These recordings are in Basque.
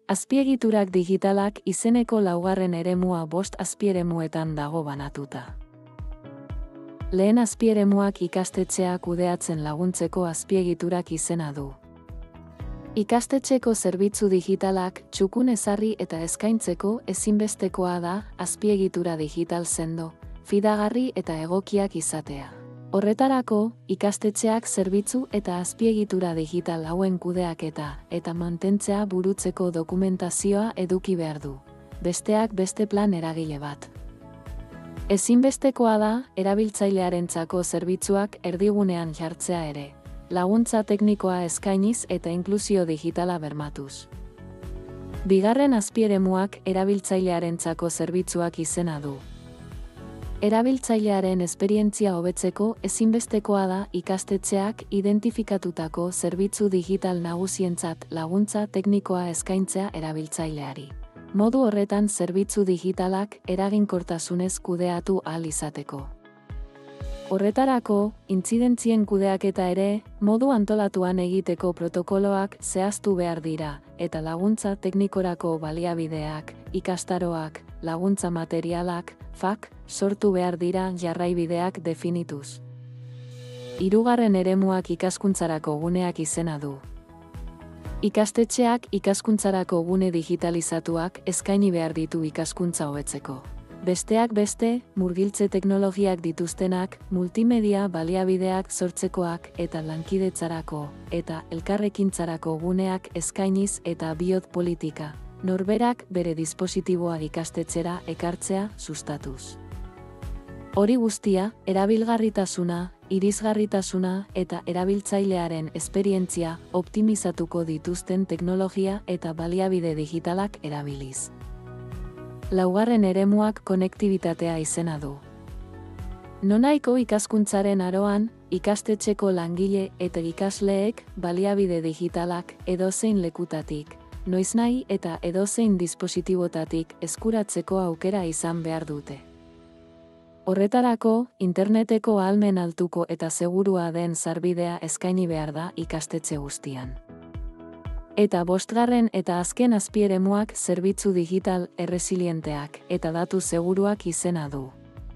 Azpiegiturak digitalak izeneko laugarren eremua 5 azpieremuetan dago banatuta. Lehen azpieremuak ikastetxeak kudeatzen laguntzeko azpiegiturak izena du. Ikastetxeko zerbitzu digitalak txukun ezarri eta eskaintzeko ezinbestekoa da azpiegitura digital sendo, fidagarri eta egokiak izatea. Horretarako, ikastetxeak zerbitzu eta azpiegitura digital hauen kudeaketa eta mantentzea burutzeko dokumentazioa eduki behar du, besteak beste plan eragile bat. Ezinbestekoa da erabiltzailearentzako zerbitzuak erdigunean jartzea ere, laguntza teknikoa eskainiz eta inklusio digitala bermatuz. Bigarren azpieremuak erabiltzailearentzako zerbitzuak izena du. Erabiltzailearen esperientzia hobetzeko ezinbestekoa da ikastetxeak identifikatutako zerbitzu digital nagusientzat laguntza teknikoa eskaintzea erabiltzaileari. Modu horretan zerbitzu digitalak eraginkortasunez kudeatu ahal izateko. Horretarako, intzidentzien kudeaketa ere, modu antolatuan egiteko protokoloak zehaztu behar dira, eta laguntza teknikorako baliabideak, ikastaroak, laguntza materialak, sortu behar dira jarraibideak definituz. Hirugarren eremuak ikaskuntzarako guneak izena du. Ikastetxeak ikaskuntzarako gune digitalizatuak eskaini behar ditu ikaskuntza hobetzeko. Besteak beste, murgiltze teknologiak dituztenak, multimedia baliabideak sortzekoak eta lankidetzarako, eta elkarrekintzarako guneak eskainiz eta biot politika, norberak bere dispositiboak ikastetxera ekartzea sustatuz. Hori guztia, erabilgarritasuna, irisgarritasuna eta erabiltzailearen esperientzia optimizatuko dituzten teknologia eta baliabide digitalak erabiliz. Laugarren eremuak konektibitatea izena du. Nonaiko ikaskuntzaren aroan, ikastetxeko langile eta ikasleek baliabide digitalak edozein lekutatik, noiznahi eta edozein dispositibotatik eskuratzeko aukera izan behar dute. Horretarako, interneteko ahalmen altuko eta segurua den sarbidea eskaini behar da ikastetxe guztian. Eta bosgarren eta azken azpieremuak zerbitzu digital erresilienteak eta datu seguruak izena du.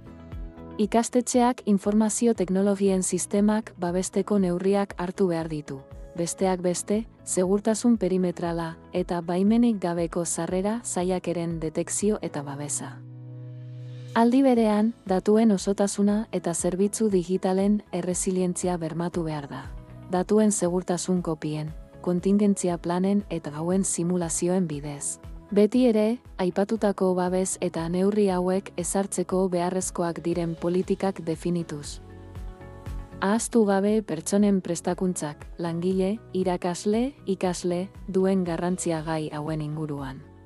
Ikastetxeak informazio teknologien sistemak babesteko neurriak hartu behar ditu, besteak beste, segurtasun perimetrala eta baimenik gabeko sarrera saiakeren detekzio eta babesa. Aldi berean, datuen osotasuna eta zerbitzu digitalen erresilientzia bermatu behar da. Datuen segurtasun kopien, kontingentzia planen eta hauen simulazioen bidez. Beti ere, aipatutako babes eta neurri hauek ezartzeko beharrezkoak diren politikak definituz. Ahaztu gabe pertsonen prestakuntzak, langile, irakasle, ikasle, duen garrantzia gai hauen inguruan.